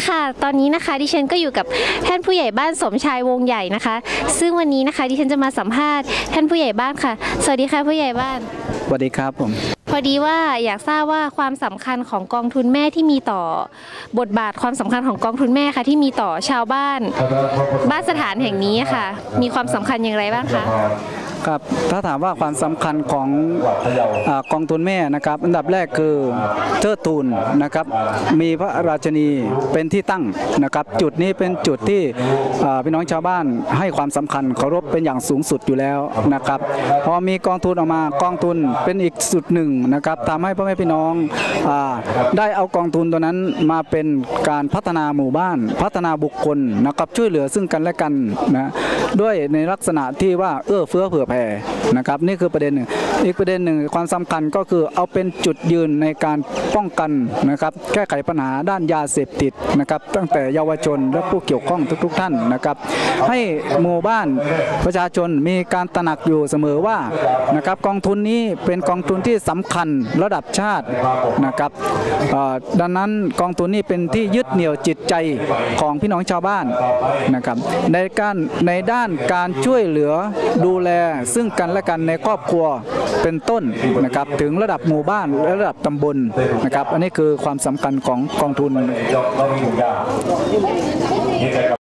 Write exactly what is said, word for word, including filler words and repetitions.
ค่ะตอนนี้นะคะดิฉันก็อยู่กับท่านผู้ใหญ่บ้านสมชายวงใหญ่นะคะซึ่งวันนี้นะคะดิฉันจะมาสัมภาษณ์ท่านผู้ใหญ่บ้านค่ะสวัสดีค่ะผู้ใหญ่บ้านสวัสดีครับผมพอดีว่าอยากทราบว่าความสำคัญของกองทุนแม่ที่มีต่อบทบาทความสำคัญของกองทุนแม่ค่ะที่มีต่อชาวบ้านบ้านสถานแห่งนี้ค่ะมีความสำคัญอย่างไรบ้างคะครับถ้าถามว่าความสำคัญของกองทุนแม่นะครับอันดับแรกคือเทิดทูนนะครับมีพระราชินีเป็นที่ตั้งนะครับจุดนี้เป็นจุดที่พี่น้องชาวบ้านให้ความสำคัญเคารพเป็นอย่างสูงสุดอยู่แล้วนะครับพอมีกองทุนออกมากองทุนเป็นอีกสุดหนึ่งนะครับทำให้พ่อแม่พี่น้องได้เอากองทุนตัวนั้นมาเป็นการพัฒนาหมู่บ้านพัฒนาบุคคลนะครับช่วยเหลือซึ่งกันและกันนะด้วยในลักษณะที่ว่าเอื้อเฟื้อเผื่อแผ่นะครับนี่คือประเด็นหนึ่งอีกประเด็นหนึ่งความสำคัญก็คือเอาเป็นจุดยืนในการป้องกันนะครับแก้ไขปัญหาด้านยาเสพติดนะครับตั้งแต่เยาวชนและผู้เกี่ยวข้องทุกๆท่านนะครับให้หมู่บ้านประชาชนมีการตระหนักอยู่เสมอว่านะครับกองทุนนี้เป็นกองทุนที่สำคัญระดับชาตินะครับดังนั้นกองทุนนี้เป็นที่ยึดเหนี่ยวจิตใจของพี่น้องชาวบ้านนะครับในการในด้านการช่วยเหลือดูแลซึ่งกันและกันในครอบครัวเป็นต้นนะครับถึงระดับหมู่บ้านและระดับตำบลนะครับอันนี้คือความสำคัญของกองทุน